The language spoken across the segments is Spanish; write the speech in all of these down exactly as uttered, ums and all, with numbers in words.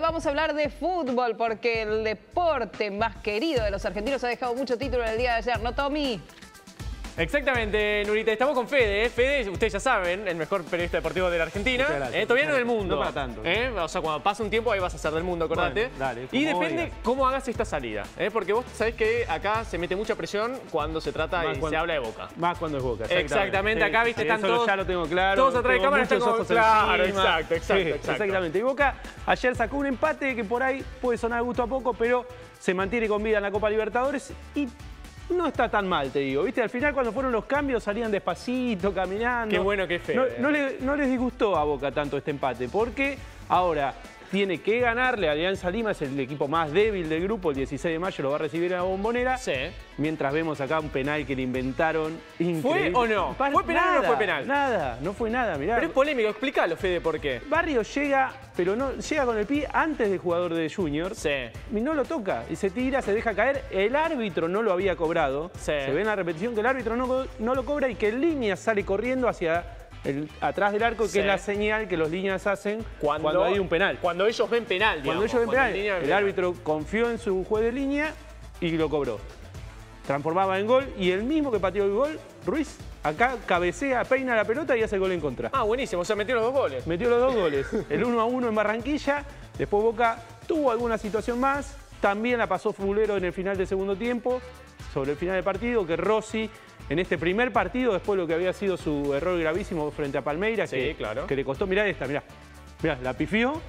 vamos a hablar de fútbol, porque el deporte más querido de los argentinos ha dejado mucho título en el día de ayer, ¿no, Tommy? Exactamente, Nurita. Estamos con Fede. ¿eh? Fede, ustedes ya saben, el mejor periodista deportivo de la Argentina. ¿eh? Todavía no del mundo. No para tanto. ¿eh? O sea, cuando pase un tiempo ahí vas a ser del mundo, acordate. Bueno, dale, y como depende digas. cómo hagas esta salida. ¿eh? Porque vos sabés que acá se mete mucha presión cuando se trata Más y cuando- se habla de Boca. Más cuando es Boca. Exactamente, Exactamente, acá, viste, están eso todos- ya lo tengo claro. todos atrás de tengo cámara están muchos como- ojos claro, encima. exacto, exacto, Sí, exacto. Exactamente. Y Boca ayer sacó un empate que por ahí puede sonar gusto a poco, pero se mantiene con vida en la Copa Libertadores y no está tan mal, te digo. ¿Viste? Al final, cuando fueron los cambios, salían despacito, caminando. Qué bueno que es Fede. No, no, le- no les disgustó a Boca tanto este empate, porque ahora tiene que ganarle a Alianza Lima, es el equipo más débil del grupo, el dieciséis de mayo lo va a recibir a la Bombonera. Sí. Mientras vemos acá un penal que le inventaron. Increíble. ¿Fue o no? Para- ¿Fue penal o no nada, fue penal? Nada, no fue nada, mirá. Pero es polémico, explícalo, Fede, ¿por qué? Barrios llega, pero no llega con el pie antes del jugador de Junior. Sí. Y no lo toca. Y se tira, se deja caer. El árbitro no lo había cobrado. Sí. Se ve en la repetición que el árbitro no, no lo cobra y que en línea sale corriendo hacia el, atrás del arco, Sí. que es la señal que los líneas hacen Cuando, cuando, hay un penal. Cuando ellos ven penal, Cuando digamos. ellos ven penal, en línea ven el penal. árbitro confió en su juez de línea y lo cobró. Transformaba en gol y el mismo que pateó el gol, Ruiz, acá cabecea, peina la pelota y hace el gol en contra. Ah, buenísimo, o sea, metió los dos goles. Metió los dos goles, el uno a uno en Barranquilla, después Boca tuvo alguna situación más, también la pasó Fulero en el final del segundo tiempo, sobre el final del partido, que Rossi en este primer partido, después de lo que había sido su error gravísimo frente a Palmeiras, Sí, que, claro. que le costó, mirá esta, mirá, mirá, la pifió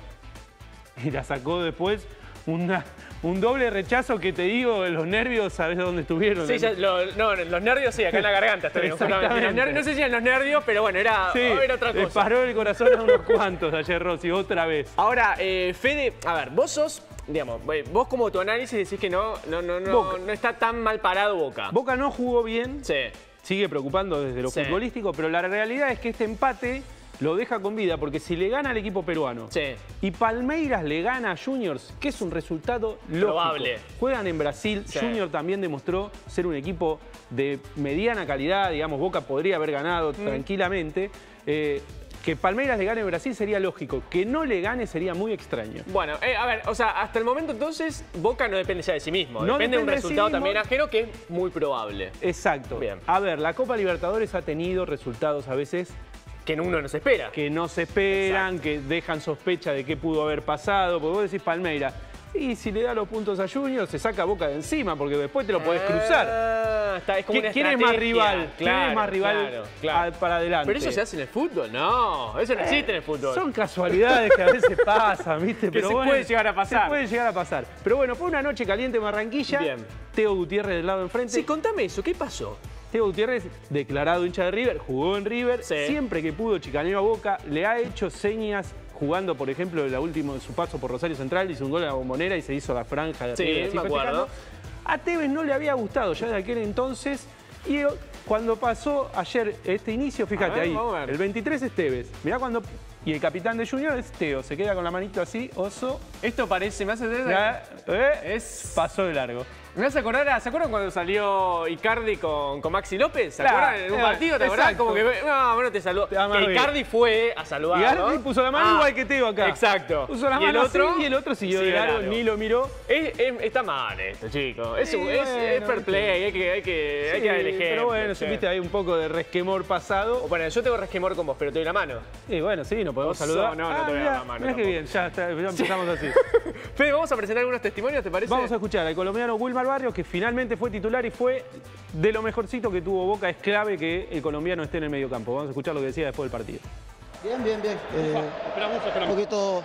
y la sacó después una, un doble rechazo que te digo, los nervios, ¿sabés dónde estuvieron? Sí, ya, lo- no, los nervios sí, acá en la garganta estuvieron, Exactamente. justamente. Los nervios- no sé si eran los nervios, pero bueno, era, Sí, era otra le cosa. paró el corazón a unos cuantos ayer Rossi, otra vez. Ahora, eh, Fede, a ver, vos sos, digamos, eh, vos como tu análisis decís que no, no, no, no, Boca. no está tan mal parado Boca. Boca no jugó bien, Sí. sigue preocupando desde lo Sí. futbolístico, pero la realidad es que este empate lo deja con vida, porque si le gana al equipo peruano Sí. y Palmeiras le gana a Juniors, que es un resultado lógico. Probable. Juegan en Brasil, Sí. Junior también demostró ser un equipo de mediana calidad, digamos, Boca podría haber ganado Mm. tranquilamente. Eh, que Palmeiras le gane a Brasil sería lógico, que no le gane sería muy extraño. Bueno, eh, a ver, o sea, hasta el momento entonces Boca no depende ya de sí mismo. No depende de un depende de sí resultado mismo. también ajeno que es muy probable. Exacto. Bien. A ver, la Copa Libertadores ha tenido resultados a veces Que uno no se espera. que no se esperan, Exacto. que dejan sospecha de qué pudo haber pasado, porque vos decís Palmeiras, y si le da los puntos a Junior, se saca Boca de encima, porque después te lo podés cruzar. Ah, está, es como ¿Quién, una quién es más estrategia. rival? ¿Quién Claro, es más rival claro, claro. a- para adelante? Pero eso se hace en el fútbol, no. Eso no existe en el fútbol. Son casualidades que a veces pasan, ¿viste? Que Pero se bueno, puede llegar a pasar. Se puede llegar a pasar. Pero bueno, fue una noche caliente en Barranquilla. Bien. Teo Gutiérrez del lado enfrente. Sí, contame eso, ¿qué pasó? Teo Gutiérrez, declarado hincha de River, jugó en River, Sí. siempre que pudo chicaneó a Boca, le ha hecho señas jugando, por ejemplo, la última de su paso por Rosario Central, hizo un gol a la Bombonera y se hizo la franja de Sí, River así me acuerdo. festejando. A Tevez no le había gustado ya de aquel entonces y eh, cuando pasó ayer este inicio, fíjate A ver, ahí, vamos a ver. el veintitrés es Tevez, mirá cuando... Y el capitán de Junior es Teo, se queda con la manito así, oso, Esto parece, me hace... ya, eh, Es... pasó de largo. Me hace acordar, a- ¿se acuerdan cuando salió Icardi con, con Maxi López? ¿Se Claro, acuerdan? En un eh, partido, ¿te acordás? exacto. Como que, no, bueno, te saludó. Te ama Que bien. Icardi fue a saludar, Y Icardi puso la mano igual que Teo acá. Exacto. Puso la y el mano otro, así y el otro siguió de siguió largo, largo. ni lo miró. Es- es- está mal esto, chicos. Es, Sí, un- es, bueno, es fair viste. play, hay que, hay que, hay que dar el Sí, ejemplo. pero bueno, che. supiste, hay un poco de resquemor pasado. Bueno, yo tengo resquemor con vos, pero te doy la mano. Y bueno, sí, nos podemos Oso, saludar. no, no te voy a dar la mano Mirá qué tampoco. bien, ya, está, ya empezamos así. Fede, vamos a presentar algunos testimonios, ¿te parece? Vamos a escuchar al colombiano Wilmar Barrios, que finalmente fue titular y fue de lo mejorcito que tuvo Boca. Es clave que el colombiano esté en el mediocampo. Vamos a escuchar lo que decía después del partido. Bien, bien, bien. Eh, un poquito,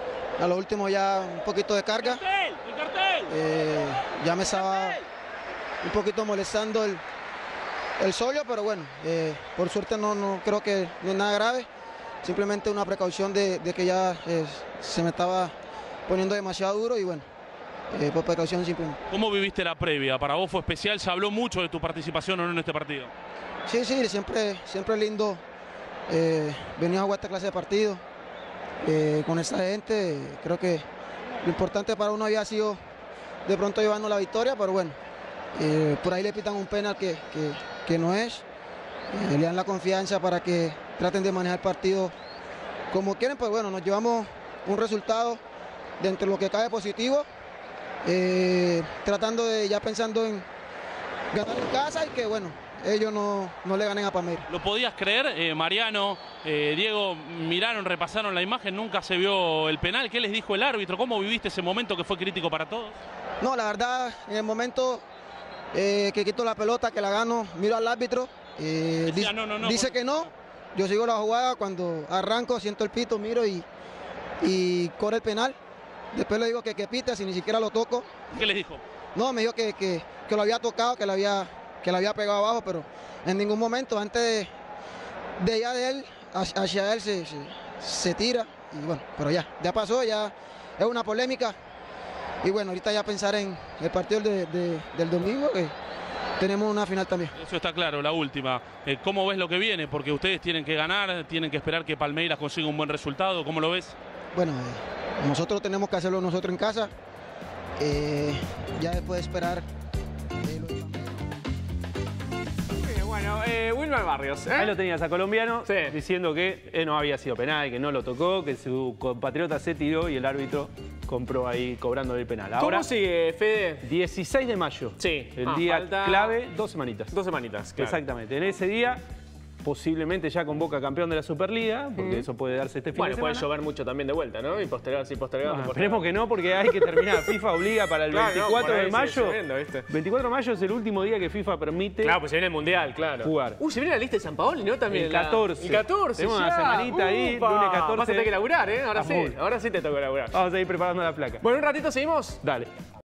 a lo último ya un poquito de carga. Eh, ya me estaba un poquito molestando el, el solio, pero bueno, eh, por suerte no, no creo que no es nada grave. Simplemente una precaución de, de que ya eh, se me estaba poniendo demasiado duro y bueno, eh, por precaución simplemente. ¿Cómo viviste la previa? Para vos fue especial, se habló mucho de tu participación o no en este partido. Sí, sí, siempre, siempre es lindo eh, venir a jugar esta clase de partido eh, con esta gente. Creo que lo importante para uno había sido de pronto llevarnos la victoria, pero bueno, eh, por ahí le pitan un penal que, que, que no es. Eh, le dan la confianza para que traten de manejar el partido como quieren, pues bueno, nos llevamos un resultado dentro de lo que cabe positivo, eh, tratando de, ya pensando en ganar en casa y que bueno, ellos no, no le ganen a Palmeiras. ¿Lo podías creer? Eh, Mariano, eh, Diego, miraron, repasaron la imagen, nunca se vio el penal. ¿Qué les dijo el árbitro? ¿Cómo viviste ese momento que fue crítico para todos? No, la verdad, en el momento eh, que quito la pelota, que la gano, miro al árbitro, eh, Decía, dice, no, no, no, dice porque... que no, yo sigo la jugada, cuando arranco, siento el pito, miro y, y corre el penal. Después le digo que, que pita, si ni siquiera lo toco. ¿Qué les dijo? No, me dijo que, que, que lo había tocado, que lo había, que lo había pegado abajo, pero en ningún momento, antes de, de ya de él, hacia, hacia él se, se, se tira. Y bueno, pero ya, ya pasó, ya es una polémica. Y bueno, ahorita ya pensar en el partido de, de, del domingo, que tenemos una final también. Eso está claro, la última. Eh, ¿Cómo ves lo que viene? Porque ustedes tienen que ganar, tienen que esperar que Palmeiras consiga un buen resultado. ¿Cómo lo ves? Bueno, eh, nosotros tenemos que hacerlo nosotros en casa. Eh, ya después de esperar. Eh, lo de Bueno, eh, Wilmar Barrios. ¿eh? Ahí lo tenías a colombiano Sí. diciendo que eh, no había sido penal, que no lo tocó, que su compatriota se tiró y el árbitro compró ahí cobrando el penal. Ahora, ¿Cómo sigue, Fede? dieciséis de mayo. Sí. El Ah, día falta- clave, dos semanitas. Dos semanitas, claro. Exactamente. En ese día, posiblemente ya con Boca campeón de la Superliga, porque eso puede darse este fin Bueno, de puede semana. llover mucho también de vuelta, ¿no? Y postergar, sí, postergar. No, esperemos que no, porque hay que terminar. FIFA obliga para el Claro, no, veinticuatro por ahí de sigue mayo. lloviendo, ¿viste? veinticuatro de mayo es el último día que FIFA permite Claro, pues se viene el Mundial, claro. jugar. Uy, se viene la lista de San Paoli, ¿no? También. El la- catorce. El catorce, Tenemos ya. una semanita ahí, Upa. lunes catorce. Vas a tener que laburar, ¿eh? Ahora A sí, full. ahora sí te toca laburar. Vamos a ir preparando la placa. Bueno, un ratito seguimos. Dale.